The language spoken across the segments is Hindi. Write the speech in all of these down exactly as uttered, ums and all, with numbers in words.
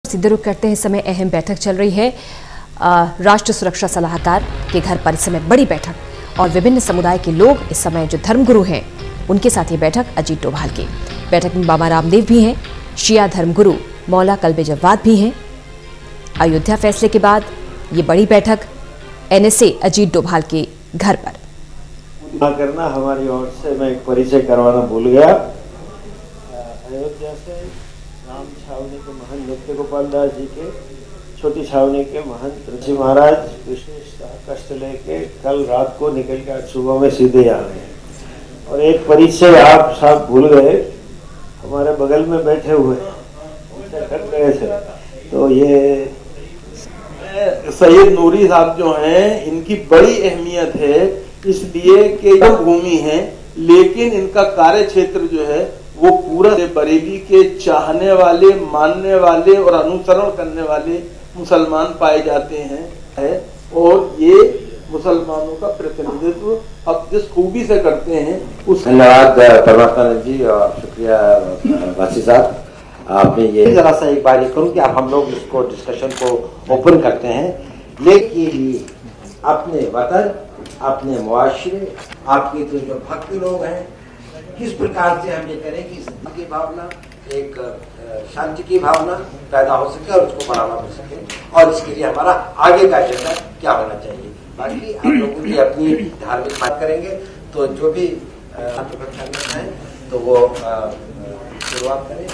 सीधे रुख करते हैं। इस समय अहम बैठक चल रही है राष्ट्रीय सुरक्षा सलाहकार के घर पर। इस समय बड़ी बैठक और विभिन्न समुदाय के लोग इस समय जो धर्मगुरु हैं उनके साथ ये बैठक अजीत डोभाल की। बैठक में बाबा रामदेव भी हैं, शिया धर्मगुरु मौला कल्बे जव्वाद भी हैं। अयोध्या फैसले के बाद ये बड़ी बैठक एनएसए अजीत डोभाल के घर पर। करना हमारी ओर से मैं एक परिचय करवाना भूल गया। अयोध्या से राम छावनी के महंत नित्य गोपाल दास जी के, छोटी छावनी के महंत ऋषि महाराज विशेष कष्ट लेके कल रात को निकल कर सुबह में सीधे आ गए। और एक परिचय आप साहब भूल गए, हमारे बगल में बैठे हुए उनसे कट गए थे। तो ये सैयद नूरी साहब जो हैं, इनकी बड़ी अहमियत है इसलिए कि यह भूमि है, लेकिन इनका कार्य क्षेत्र जो है वो पूरा बरेली के चाहने वाले, मानने वाले और अनुसरण करने वाले मुसलमान पाए जाते हैं है। और ये मुसलमानों का प्रतिनिधित्व अब जिस खूबी से करते हैं उस। धन्यवाद परमात्मा जी और शुक्रिया वासी साहब। आपने ये जरा सा एक बार ये करूं कि आप हम लोग इसको डिस्कशन को ओपन करते हैं। लेकिन अपने वतन, अपने मुआशरे, आपके तो जो भक्त लोग हैं, किस प्रकार से हम ये करें कि शांति की भावना, एक शांति की भावना पैदा हो सके और उसको बढ़ावा मिल सके, और इसके लिए हमारा आगे का एजेंडा क्या होना चाहिए। बाकी आप लोगों की अपनी धार्मिक बात करेंगे, तो जो भी करना है तो वो शुरुआत करें।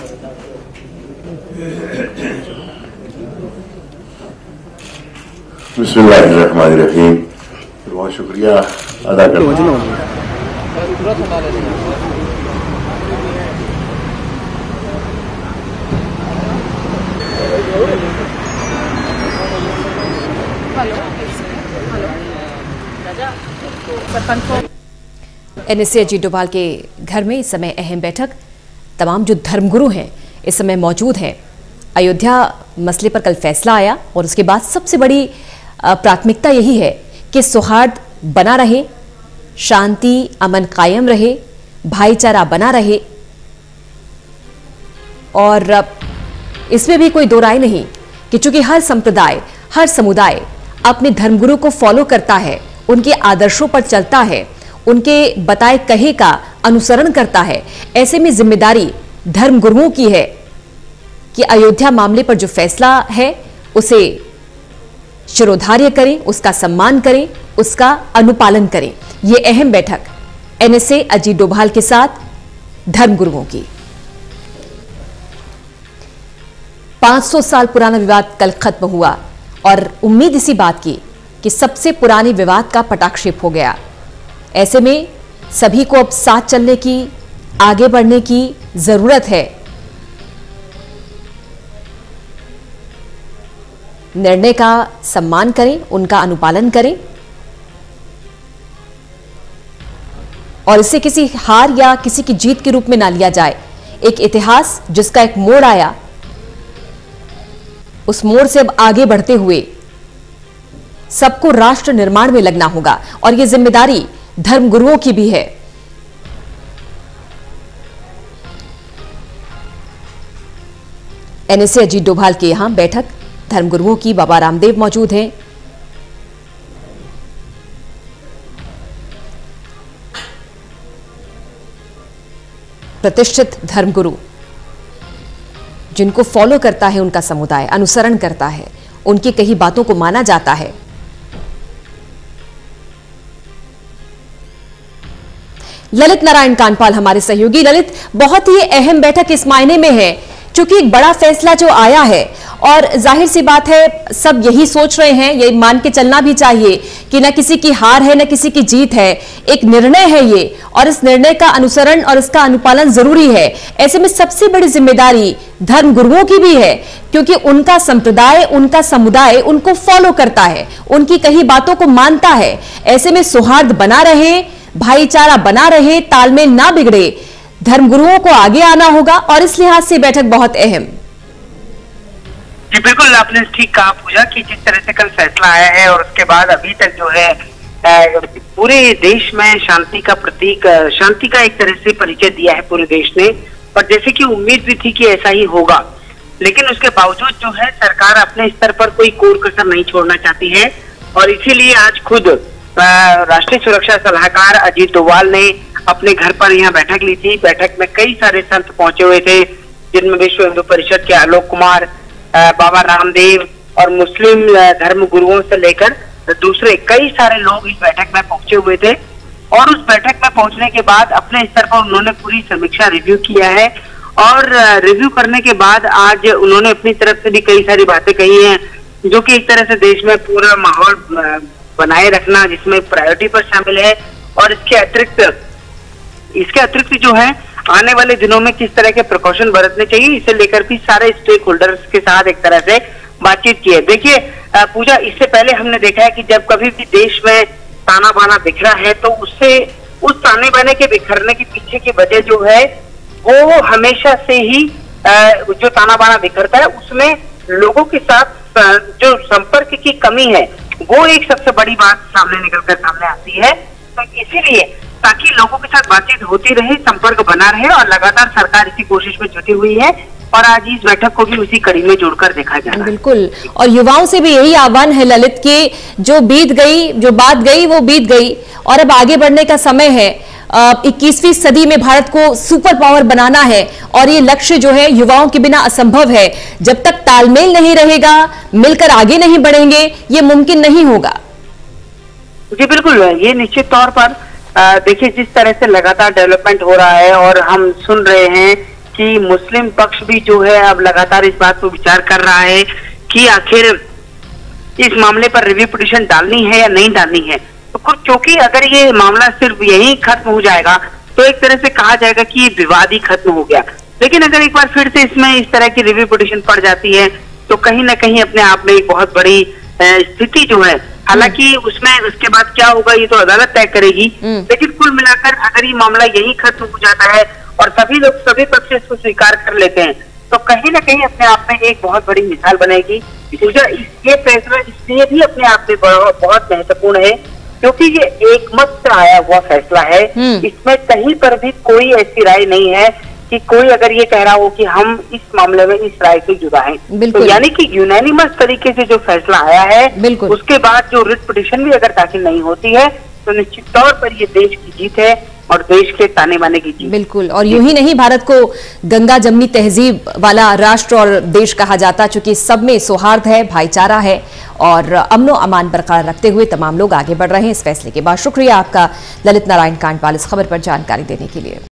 बिस्मिल्लाहिर्रहमानिर्रहीम। बहुत शुक्रिया अदा करता हूँ। एनएसए अजीत डोभाल के घर में इस समय अहम बैठक। तमाम जो धर्मगुरु हैं इस समय मौजूद हैं। अयोध्या मसले पर कल फैसला आया और उसके बाद सबसे बड़ी प्राथमिकता यही है कि सौहार्द बना रहे, शांति अमन कायम रहे, भाईचारा बना रहे। और इसमें भी कोई दो राय नहीं कि चूंकि हर संप्रदाय, हर समुदाय अपने धर्मगुरु को फॉलो करता है, उनके आदर्शों पर चलता है, उनके बताए कहे का अनुसरण करता है, ऐसे में जिम्मेदारी धर्मगुरुओं की है कि अयोध्या मामले पर जो फैसला है उसे शिरोधार्य करें, उसका सम्मान करें, उसका अनुपालन करें। यह अहम बैठक एनएसए अजीत डोभाल के साथ धर्मगुरुओं की। पांच सौ साल पुराना विवाद कल खत्म हुआ और उम्मीद इसी बात की कि सबसे पुराने विवाद का पटाक्षेप हो गया। ऐसे में सभी को अब साथ चलने की, आगे बढ़ने की जरूरत है। निर्णय का सम्मान करें, उनका अनुपालन करें और इसे किसी हार या किसी की जीत के रूप में ना लिया जाए। एक इतिहास जिसका एक मोड़ आया, उस मोड़ से अब आगे बढ़ते हुए सबको राष्ट्र निर्माण में लगना होगा और यह जिम्मेदारी धर्मगुरुओं की भी है। एनएसए अजीत डोभाल के यहां बैठक धर्मगुरुओं की। बाबा रामदेव मौजूद हैं। प्रतिष्ठित धर्मगुरु जिनको फॉलो करता है उनका समुदाय, अनुसरण करता है, उनकी कही बातों को माना जाता है। ललित नारायण कांडपाल हमारे सहयोगी। ललित, बहुत ही अहम बैठक इस मायने में है क्योंकि एक बड़ा फैसला जो आया है और जाहिर सी बात है सब यही सोच रहे हैं, यही मान के चलना भी चाहिए कि न किसी की हार है न किसी की जीत है, एक निर्णय है ये और इस निर्णय का अनुसरण और इसका अनुपालन जरूरी है। ऐसे में सबसे बड़ी जिम्मेदारी धर्मगुरुओं की भी है क्योंकि उनका संप्रदाय, उनका समुदाय उनको फॉलो करता है, उनकी कही बातों को मानता है। ऐसे में सौहार्द बना रहे, भाईचारा बना रहे, तालमेल ना बिगड़े, धर्मगुरुओं को आगे आना होगा और इस लिहाज से बैठक बहुत अहम। जी बिल्कुल, आपने ठीक कहा पूजा कि जिस तरह से कल फैसला आया है और उसके बाद अभी तक जो है पूरे देश में शांति का प्रतीक, शांति का एक तरह से परिचय दिया है पूरे देश ने। पर जैसे कि उम्मीद भी थी कि ऐसा ही होगा, लेकिन उसके बावजूद जो है सरकार अपने स्तर पर कोई कोर कसर नहीं छोड़ना चाहती है और इसीलिए आज खुद राष्ट्रीय सुरक्षा सलाहकार अजीत डोभाल ने अपने घर पर यहाँ बैठक ली थी। बैठक में कई सारे संत पहुंचे हुए थे, जिनमें विश्व हिंदू परिषद के आलोक कुमार, बाबा रामदेव और मुस्लिम धर्म गुरुओं से लेकर दूसरे कई सारे लोग इस बैठक में पहुंचे हुए थे। और उस बैठक में पहुंचने के बाद अपने स्तर पर उन्होंने पूरी समीक्षा रिव्यू किया है और रिव्यू करने के बाद आज उन्होंने अपनी तरफ से भी कई सारी बातें कही हैं, जो कि एक तरह से देश में पूरा माहौल बनाए रखना जिसमें प्रायोरिटी पर शामिल है। और इसके अतिरिक्त इसके अतिरिक्त जो है आने वाले दिनों में किस तरह के प्रिकॉशन बरतने चाहिए, इसे लेकर भी सारे स्टेक होल्डर्स के साथ एक तरह से बातचीत की है। देखिए पूजा, इससे पहले हमने देखा है कि जब कभी भी देश में ताना बाना बिखरा है तो उससे उस ताने बाने के बिखरने के पीछे की वजह जो है वो हमेशा से ही जो ताना बाना बिखरता है उसमें लोगों के साथ जो संपर्क की कमी है वो एक सबसे बड़ी बात सामने निकलकर सामने आती है। तो इसीलिए ताकि लोगों के साथ बातचीत होती रहे, संपर्क बना रहे और लगातार सरकार इसी कोशिश में जुटी हुई है और आज इस बैठक को भी उसी कड़ी में जोड़कर देखा जा रहा है। बिल्कुल, और युवाओं से भी यही आह्वान है ललित कि जो बीत गई, जो बात गई वो बीत गई और अब आगे बढ़ने का समय है। इक्कीसवीं सदी में भारत को सुपर पावर बनाना है और ये लक्ष्य जो है युवाओं के बिना असंभव है। जब तक तालमेल नहीं रहेगा, मिलकर आगे नहीं बढ़ेंगे, ये मुमकिन नहीं होगा। जी बिल्कुल, ये निश्चित तौर पर देखिए जिस तरह से लगातार डेवलपमेंट हो रहा है और हम सुन रहे हैं कि मुस्लिम पक्ष भी जो है अब लगातार इस बात पर विचार कर रहा है कि आखिर इस मामले पर रिव्यू पिटीशन डालनी है या नहीं डालनी है। तो कुछ क्योंकि अगर ये मामला सिर्फ यही खत्म हो जाएगा तो एक तरह से कहा जाएगा कि ये विवाद ही खत्म हो गया, लेकिन अगर एक बार फिर से इसमें इस तरह की रिव्यू पिटीशन पड़ जाती है तो कहीं ना कहीं अपने आप में एक बहुत बड़ी स्थिति जो है, हालांकि उसमें उसके बाद क्या होगा ये तो अदालत तय करेगी, लेकिन कुल मिलाकर अगर ये मामला यही खत्म हो जाता है और सभी लोग सभी पक्ष इसको स्वीकार कर लेते हैं तो कहीं ना कहीं अपने आप में एक बहुत बड़ी मिसाल बनेगी। ये फैसला इसलिए भी अपने आप में बहुत महत्वपूर्ण है क्योंकि ये एक मत से आया हुआ फैसला है। इसमें कहीं पर भी कोई ऐसी राय नहीं है कि कोई अगर ये कह रहा हो कि हम इस मामले में इस राय से जुड़ा है। तो यानी कि यूनानिमस तरीके से जो फैसला आया है उसके बाद जो रिट पिटीशन भी अगर दाखिल नहीं होती है तो निश्चित तौर पर ये देश की जीत है और देश के ताने बाने की जीत। बिल्कुल, और यूं ही नहीं, भारत को गंगा जमनी तहजीब वाला राष्ट्र और देश कहा जाता, चूंकि सब में सौहार्द है, भाईचारा है और अमनो अमान बरकरार रखते हुए तमाम लोग आगे बढ़ रहे हैं इस फैसले के बाद। शुक्रिया आपका ललित नारायण कांडपाल इस खबर पर जानकारी देने के लिए।